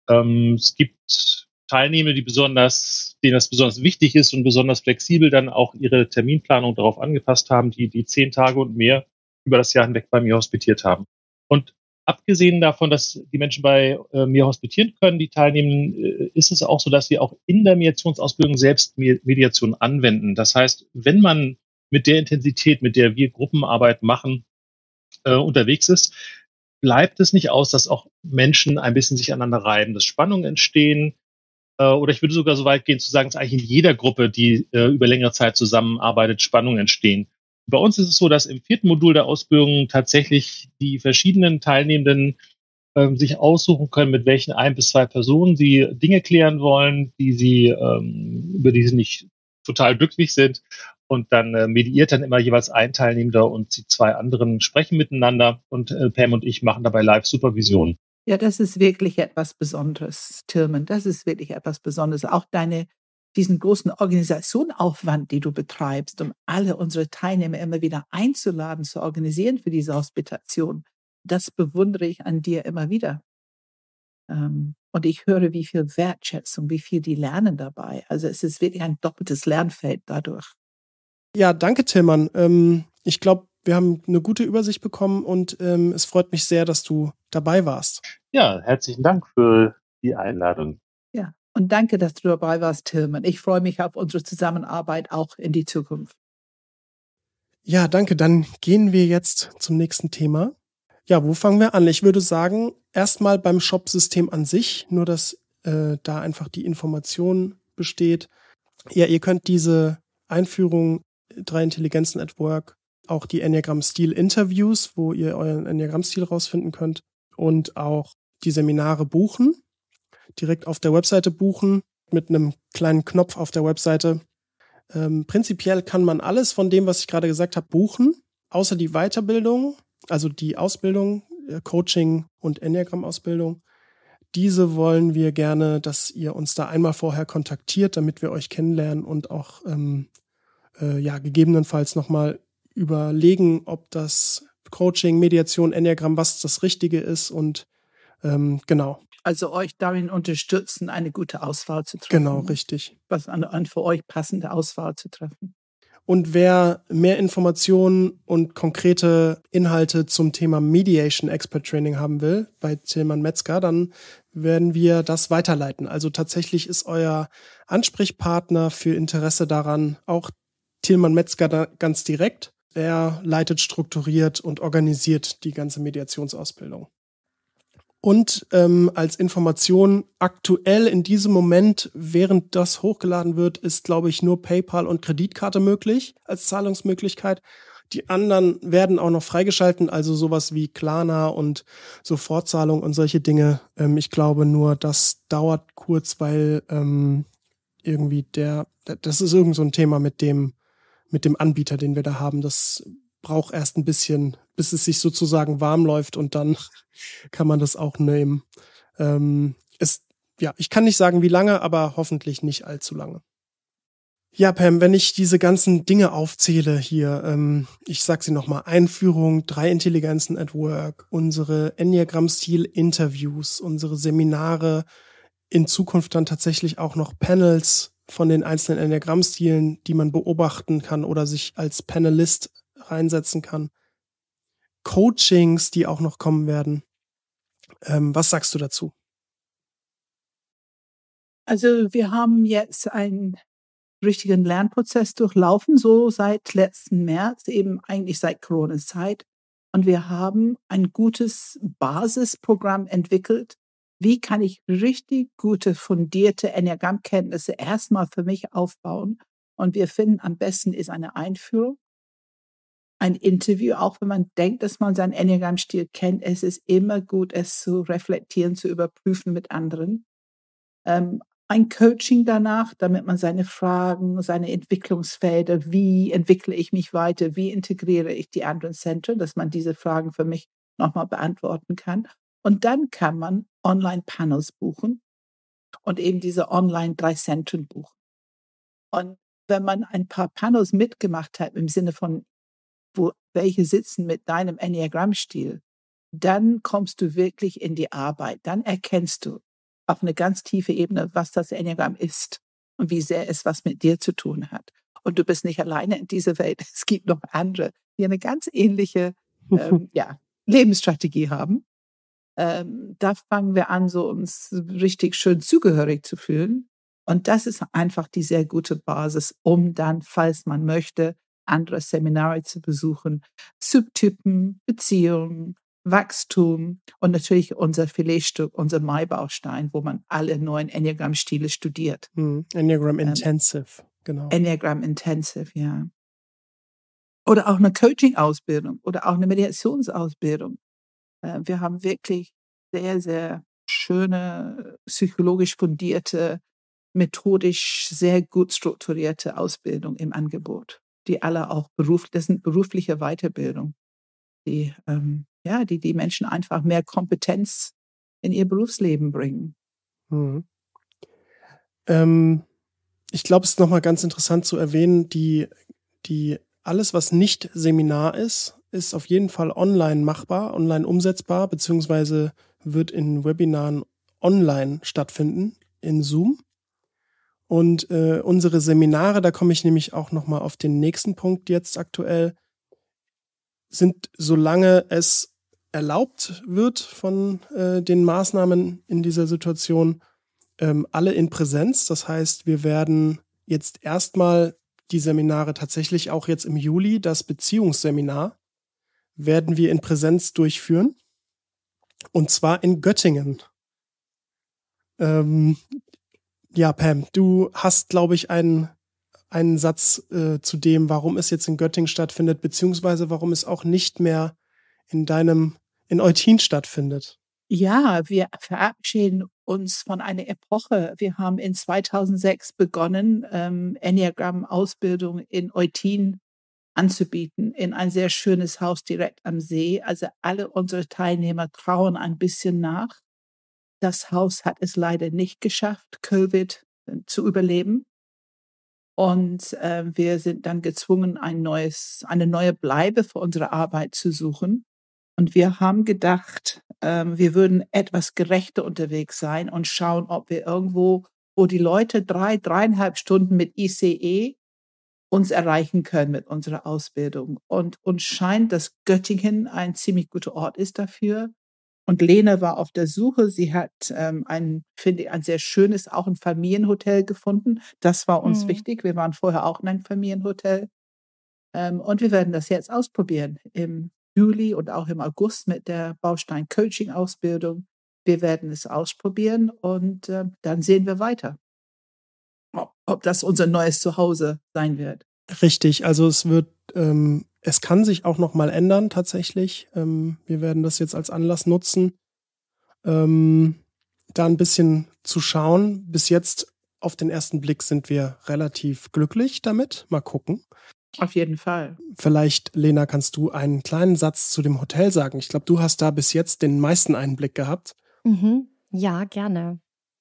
Es gibt Teilnehmer, denen das besonders wichtig ist und besonders flexibel dann auch ihre Terminplanung darauf angepasst haben, die 10 Tage und mehr über das Jahr hinweg bei mir hospitiert haben. Und abgesehen davon, dass die Menschen bei mir hospitieren können, die Teilnehmenden, ist es auch so, dass wir auch in der Mediationsausbildung selbst Mediation anwenden. Das heißt, wenn man mit der Intensität, mit der wir Gruppenarbeit machen, unterwegs ist, bleibt es nicht aus, dass auch Menschen ein bisschen sich aneinander reiben, dass Spannungen entstehen. Oder ich würde sogar so weit gehen zu sagen, dass eigentlich in jeder Gruppe, die über längere Zeit zusammenarbeitet, Spannungen entstehen. Bei uns ist es so, dass im 4. Modul der Ausbildung tatsächlich die verschiedenen Teilnehmenden sich aussuchen können, mit welchen 1 bis 2 Personen sie Dinge klären wollen, über die sie nicht total glücklich sind. Und dann mediiert dann immer jeweils ein Teilnehmender und die 2 anderen sprechen miteinander und Pam und ich machen dabei Live-Supervision. Ja, das ist wirklich etwas Besonderes, Tillman. Das ist wirklich etwas Besonderes. Auch diesen großen Organisationaufwand, die du betreibst, um alle unsere Teilnehmer immer wieder einzuladen, zu organisieren für diese Hospitation, das bewundere ich an dir immer wieder. Und ich höre, wie viel Wertschätzung, wie viel die lernen dabei. Also es ist wirklich ein doppeltes Lernfeld dadurch. Ja, danke, Tillmann. Ich glaube, wir haben eine gute Übersicht bekommen und es freut mich sehr, dass du dabei warst. Ja, herzlichen Dank für die Einladung. Ja, und danke, dass du dabei warst, Tillman. Ich freue mich auf unsere Zusammenarbeit auch in die Zukunft. Ja, danke. Dann gehen wir jetzt zum nächsten Thema. Ja, wo fangen wir an? Ich würde sagen, erstmal beim Shop-System an sich, nur dass da einfach die Information besteht. Ja, ihr könnt diese Einführung 3 Intelligenzen at Work, auch die Enneagramm-Stil-Interviews, wo ihr euren Enneagramm-Stil rausfinden könnt und auch die Seminare buchen, direkt auf der Webseite buchen, mit einem kleinen Knopf auf der Webseite. Prinzipiell kann man alles von dem, was ich gerade gesagt habe, buchen, außer die Weiterbildung, also die Ausbildung, Coaching und Enneagramm-Ausbildung. Diese wollen wir gerne, dass ihr uns da einmal vorher kontaktiert, damit wir euch kennenlernen und auch gegebenenfalls nochmal überlegen, ob das Coaching, Mediation, Enneagramm, was das Richtige ist und genau. Also euch darin unterstützen, eine gute Auswahl zu treffen. Genau, richtig. Was an für euch passende Auswahl zu treffen. Und wer mehr Informationen und konkrete Inhalte zum Thema Mediation Expert Training haben will bei Tilman Metzger, dann werden wir das weiterleiten. Also tatsächlich ist euer Ansprechpartner für Interesse daran auch Tilman Metzger da ganz direkt. Er leitet strukturiert und organisiert die ganze Mediationsausbildung. Und als Information aktuell in diesem Moment, während das hochgeladen wird, ist, glaube ich, nur PayPal und Kreditkarte möglich als Zahlungsmöglichkeit. Die anderen werden auch noch freigeschalten, also sowas wie Klarna und Sofortzahlung und solche Dinge. Ich glaube nur, das dauert kurz, weil irgendwie das ist irgend so ein Thema mit dem Anbieter, den wir da haben. Das braucht erst ein bisschen, bis es sich sozusagen warm läuft und dann kann man das auch nehmen. Ich kann nicht sagen, wie lange, aber hoffentlich nicht allzu lange. Ja, Pam, wenn ich diese ganzen Dinge aufzähle hier, ich sag sie nochmal, Einführung, 3 Intelligenzen at Work, unsere Enneagramm-Stil-Interviews, unsere Seminare, in Zukunft dann tatsächlich auch noch Panels von den einzelnen Enneagramm-Stilen, die man beobachten kann oder sich als Panelist reinsetzen kann. Coachings, die auch noch kommen werden. Was sagst du dazu? Also wir haben jetzt einen richtigen Lernprozess durchlaufen, so seit letzten März, eben eigentlich seit Corona-Zeit. Und wir haben ein gutes Basisprogramm entwickelt. Wie kann ich richtig gute, fundierte Enneagrammkenntnisse erstmal für mich aufbauen? Und wir finden, am besten ist eine Einführung, ein Interview, auch wenn man denkt, dass man seinen Enneagramm-Stil kennt. Es ist immer gut, es zu reflektieren, zu überprüfen mit anderen. Ein Coaching danach, damit man seine Fragen, seine Entwicklungsfelder, wie entwickle ich mich weiter, wie integriere ich die anderen Zentren, dass man diese Fragen für mich nochmal beantworten kann. Und dann kann man Online-Panels buchen und eben diese Online-3 Zentren buchen. Und wenn man ein paar Panels mitgemacht hat, im Sinne von, welche sitzen mit deinem Enneagramm-Stil, dann kommst du wirklich in die Arbeit. Dann erkennst du auf eine ganz tiefe Ebene, was das Enneagramm ist und wie sehr es was mit dir zu tun hat. Und du bist nicht alleine in dieser Welt. Es gibt noch andere, die eine ganz ähnliche Lebensstrategie haben. Da fangen wir an, so uns richtig schön zugehörig zu fühlen. Und das ist einfach die sehr gute Basis, um dann, falls man möchte, andere Seminare zu besuchen, Subtypen, Beziehungen, Wachstum und natürlich unser Filetstück, unser Maibaustein, wo man alle neuen Enneagramm-Stile studiert. Enneagram Intensive, genau. Enneagram Intensive, ja. Oder auch eine Coaching-Ausbildung oder auch eine Mediationsausbildung. Wir haben wirklich sehr, sehr schöne, psychologisch fundierte, methodisch sehr gut strukturierte Ausbildung im Angebot, die alle auch das sind berufliche Weiterbildung, die die Menschen einfach mehr Kompetenz in ihr Berufsleben bringen. Ich glaube, es ist nochmal ganz interessant zu erwähnen, die alles, was nicht Seminar ist auf jeden Fall online machbar, online umsetzbar, beziehungsweise wird in Webinaren online stattfinden, in Zoom. Und unsere Seminare, da komme ich nämlich auch nochmal auf den nächsten Punkt jetzt aktuell, sind, solange es erlaubt wird von den Maßnahmen in dieser Situation, alle in Präsenz. Das heißt, wir werden jetzt erstmal die Seminare tatsächlich auch jetzt im Juli, das Beziehungsseminar, werden wir in Präsenz durchführen. Und zwar in Göttingen. Ja, Pam, du hast, glaube ich, einen Satz zu dem, warum es jetzt in Göttingen stattfindet, beziehungsweise warum es auch nicht mehr in Eutin stattfindet. Ja, wir verabschieden uns von einer Epoche. Wir haben in 2006 begonnen, Enneagramm-Ausbildung in Eutin anzubieten, in ein sehr schönes Haus direkt am See. Also alle unsere Teilnehmer trauen ein bisschen nach. Das Haus hat es leider nicht geschafft, Covid zu überleben. Und wir sind dann gezwungen, eine neue Bleibe für unsere Arbeit zu suchen. Und wir haben gedacht, wir würden etwas gerechter unterwegs sein und schauen, ob wir irgendwo, wo die Leute 3,5 Stunden mit ICE uns erreichen können mit unserer Ausbildung. Und uns scheint, dass Göttingen ein ziemlich guter Ort ist dafür. Und Lena war auf der Suche. Sie hat finde ich, ein sehr schönes, auch ein Familienhotel gefunden. Das war uns wichtig. Wir waren vorher auch in einem Familienhotel. Und wir werden das jetzt ausprobieren im Juli und auch im August mit der Baustein-Coaching-Ausbildung. Wir werden es ausprobieren und dann sehen wir weiter, ob das unser neues Zuhause sein wird. Richtig, also es kann sich auch noch mal ändern tatsächlich. Wir werden das jetzt als Anlass nutzen, da ein bisschen zu schauen. Bis jetzt auf den ersten Blick sind wir relativ glücklich damit. Mal gucken. Auf jeden Fall. Vielleicht, Lena, kannst du einen kleinen Satz zu dem Hotel sagen? Ich glaube, du hast da bis jetzt den meisten Einblick gehabt. Ja, gerne.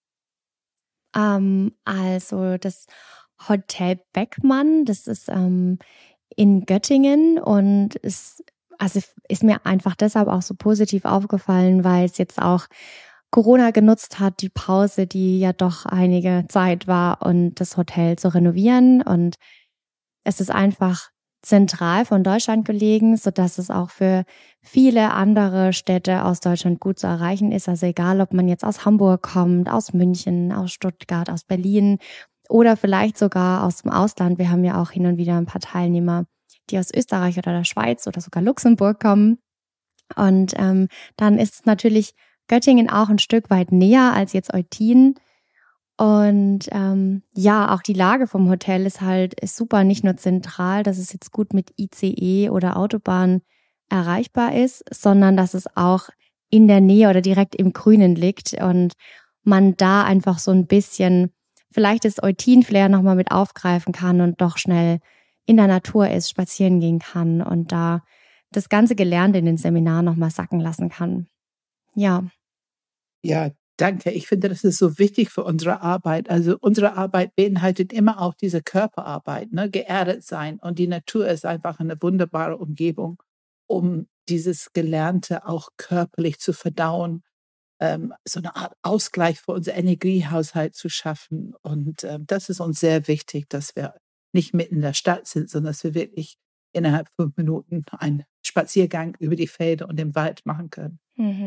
Also das Hotel Beckmann, das ist in Göttingen und ist mir einfach deshalb auch so positiv aufgefallen, weil es jetzt auch Corona genutzt hat, die Pause, die ja doch einige Zeit war, und das Hotel zu renovieren. Und es ist einfach zentral von Deutschland gelegen, sodass es auch für viele andere Städte aus Deutschland gut zu erreichen ist. Also egal, ob man jetzt aus Hamburg kommt, aus München, aus Stuttgart, aus Berlin oder vielleicht sogar aus dem Ausland. Wir haben ja auch hin und wieder ein paar Teilnehmer, die aus Österreich oder der Schweiz oder sogar Luxemburg kommen. Und dann ist natürlich Göttingen auch ein Stück weit näher als jetzt Eutin. Und auch die Lage vom Hotel ist super, nicht nur zentral, dass es jetzt gut mit ICE oder Autobahn erreichbar ist, sondern dass es auch in der Nähe oder direkt im Grünen liegt und man da einfach so ein bisschen vielleicht das Eutin-Flair nochmal mit aufgreifen kann und doch schnell in der Natur ist, spazieren gehen kann und da das ganze Gelernte in den Seminaren nochmal sacken lassen kann. Ja. Ja, danke. Ich finde, das ist so wichtig für unsere Arbeit. Also unsere Arbeit beinhaltet immer auch diese Körperarbeit, ne? Geerdet sein. Und die Natur ist einfach eine wunderbare Umgebung, um dieses Gelernte auch körperlich zu verdauen, so eine Art Ausgleich für unser Energiehaushalt zu schaffen. Und das ist uns sehr wichtig, dass wir nicht mitten in der Stadt sind, sondern dass wir wirklich innerhalb 5 Minuten einen Spaziergang über die Felder und den Wald machen können.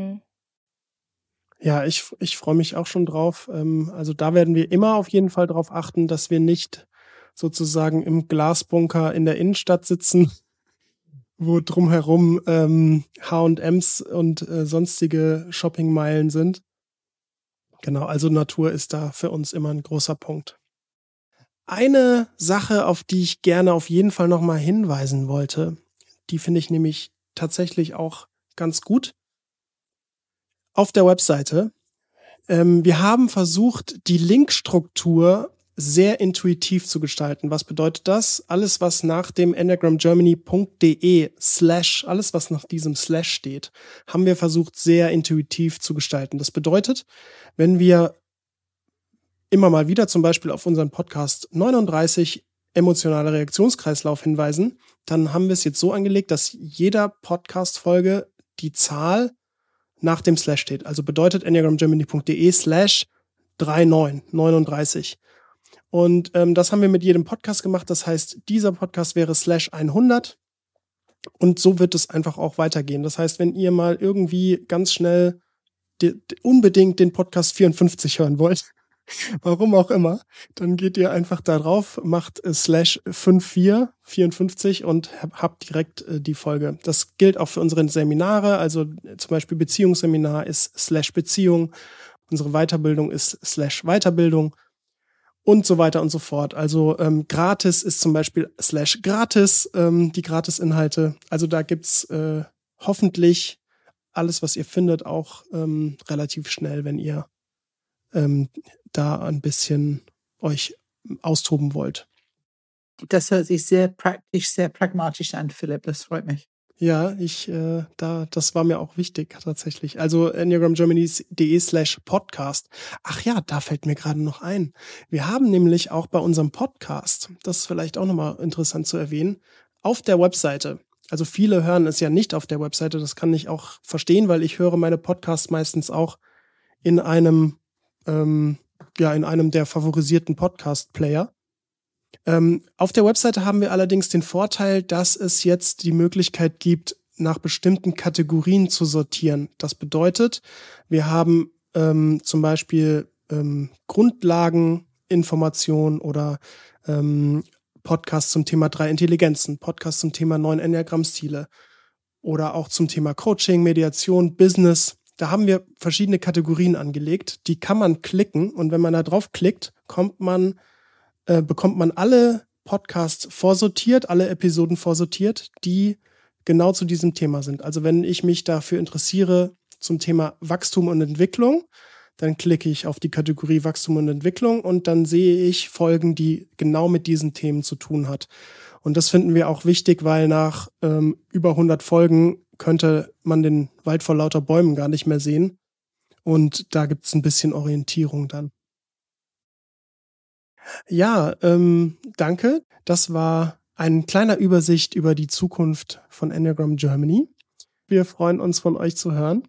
Ja, ich freue mich auch schon drauf. Also da werden wir immer auf jeden Fall darauf achten, dass wir nicht sozusagen im Glasbunker in der Innenstadt sitzen, wo drumherum H&Ms und sonstige Shoppingmeilen sind. Genau, also Natur ist da für uns immer ein großer Punkt. Eine Sache, auf die ich gerne auf jeden Fall nochmal hinweisen wollte, die finde ich nämlich tatsächlich auch ganz gut. Auf der Webseite. Wir haben versucht, die Linkstruktur sehr intuitiv zu gestalten. Was bedeutet das? Alles, was nach dem enneagramgermany.de / alles, was nach diesem / steht, haben wir versucht, sehr intuitiv zu gestalten. Das bedeutet, wenn wir immer mal wieder zum Beispiel auf unseren Podcast 39 emotionaler Reaktionskreislauf hinweisen, dann haben wir es jetzt so angelegt, dass jeder Podcast-Folge die Zahl nach dem / steht. Also bedeutet enneagramgermany.de / 39. Und das haben wir mit jedem Podcast gemacht. Das heißt, dieser Podcast wäre / 100. Und so wird es einfach auch weitergehen. Das heißt, wenn ihr mal irgendwie ganz schnell unbedingt den Podcast 54 hören wollt, warum auch immer, dann geht ihr einfach da drauf, macht / 54 und habt direkt die Folge. Das gilt auch für unsere Seminare, also zum Beispiel Beziehungsseminar ist / Beziehung, unsere Weiterbildung ist / Weiterbildung und so weiter und so fort. Also gratis ist zum Beispiel / gratis, die Gratisinhalte. Also da gibt's hoffentlich alles, was ihr findet, auch relativ schnell, wenn ihr da ein bisschen euch austoben wollt. Das hört sich sehr praktisch, sehr pragmatisch an, Philipp. Das freut mich. Ja, das war mir auch wichtig tatsächlich. Also enneagramgermany.de/podcast. Ach ja, da fällt mir gerade noch ein. Wir haben nämlich auch bei unserem Podcast, das ist vielleicht auch nochmal interessant zu erwähnen, auf der Webseite. Also viele hören es ja nicht auf der Webseite, das kann ich auch verstehen, weil ich höre meine Podcasts meistens auch in einem der favorisierten Podcast-Player. Auf der Webseite haben wir allerdings den Vorteil, dass es jetzt die Möglichkeit gibt, nach bestimmten Kategorien zu sortieren. Das bedeutet, wir haben zum Beispiel Grundlageninformationen oder Podcasts zum Thema 3 Intelligenzen, Podcasts zum Thema 9 Enneagramm-Stile oder auch zum Thema Coaching, Mediation, Business. Da haben wir verschiedene Kategorien angelegt. Die kann man klicken und wenn man da drauf klickt, bekommt man alle Podcasts vorsortiert, alle Episoden vorsortiert, die genau zu diesem Thema sind. Also wenn ich mich dafür interessiere zum Thema Wachstum und Entwicklung, dann klicke ich auf die Kategorie Wachstum und Entwicklung und dann sehe ich Folgen, die genau mit diesen Themen zu tun hat. Und das finden wir auch wichtig, weil nach über 100 Folgen könnte man den Wald vor lauter Bäumen gar nicht mehr sehen. Und da gibt's ein bisschen Orientierung dann. Ja, danke. Das war ein kleiner Übersicht über die Zukunft von Enneagram Germany. Wir freuen uns, von euch zu hören.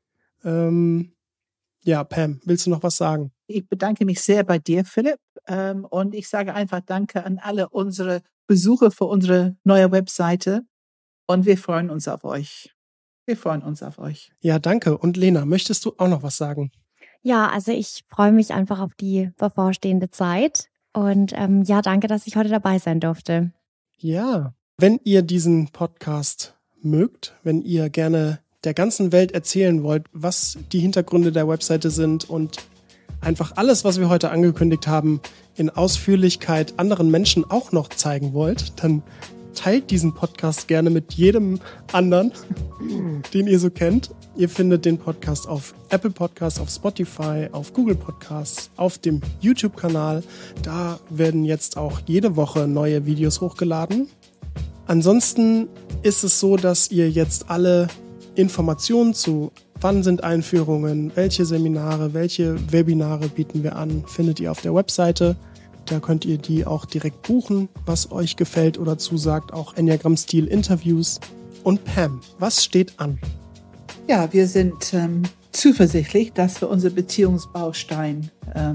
Ja, Pam, willst du noch was sagen? Ich bedanke mich sehr bei dir, Philipp. Und ich sage einfach Danke an alle unsere Besucher für unsere neue Webseite. Und wir freuen uns auf euch. Ja, danke. Und Lena, möchtest du auch noch was sagen? Ja, also ich freue mich einfach auf die bevorstehende Zeit. Und danke, dass ich heute dabei sein durfte. Ja, wenn ihr diesen Podcast mögt, wenn ihr gerne der ganzen Welt erzählen wollt, was die Hintergründe der Webseite sind und einfach alles, was wir heute angekündigt haben, in Ausführlichkeit anderen Menschen auch noch zeigen wollt, dann teilt diesen Podcast gerne mit jedem anderen, den ihr so kennt. Ihr findet den Podcast auf Apple Podcasts, auf Spotify, auf Google Podcasts, auf dem YouTube-Kanal. Da werden jetzt auch jede Woche neue Videos hochgeladen. Ansonsten ist es so, dass ihr jetzt alle Informationen zu wann sind Einführungen, welche Seminare, welche Webinare bieten wir an, findet ihr auf der Webseite. Da könnt ihr die auch direkt buchen, was euch gefällt oder zusagt, auch Enneagramm-Stil-Interviews. Und Pam, was steht an? Ja, wir sind zuversichtlich, dass wir unseren Beziehungsbaustein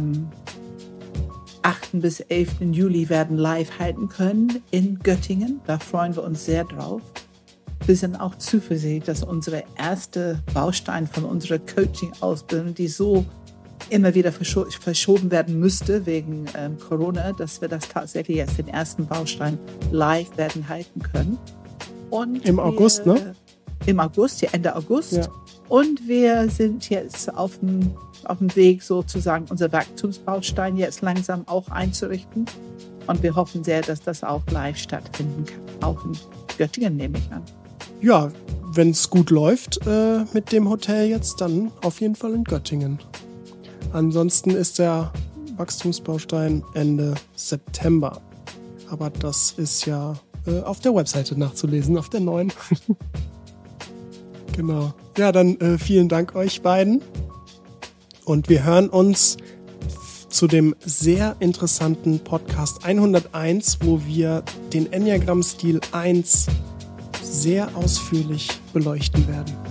8. bis 11. Juli werden live halten können in Göttingen. Da freuen wir uns sehr drauf. Wir sind auch zuversichtlich, dass unsere erste Baustein von unserer Coaching-Ausbildung, die so immer wieder verschoben werden müsste wegen Corona, dass wir das tatsächlich jetzt den ersten Baustein live werden halten können. Und im August, ne? Im August, ja, Ende August. Ja. Und wir sind jetzt auf dem Weg, sozusagen unser Wachstumsbaustein jetzt langsam auch einzurichten. Und wir hoffen sehr, dass das auch live stattfinden kann. Auch in Göttingen, nehme ich an. Ja, wenn es gut läuft mit dem Hotel jetzt, dann auf jeden Fall in Göttingen. Ansonsten ist der Wachstumsbaustein Ende September. Aber das ist ja auf der Webseite nachzulesen, auf der neuen. Genau. Ja, dann vielen Dank euch beiden. Und wir hören uns zu dem sehr interessanten Podcast 101, wo wir den Enneagramm-Stil 1 sehr ausführlich beleuchten werden.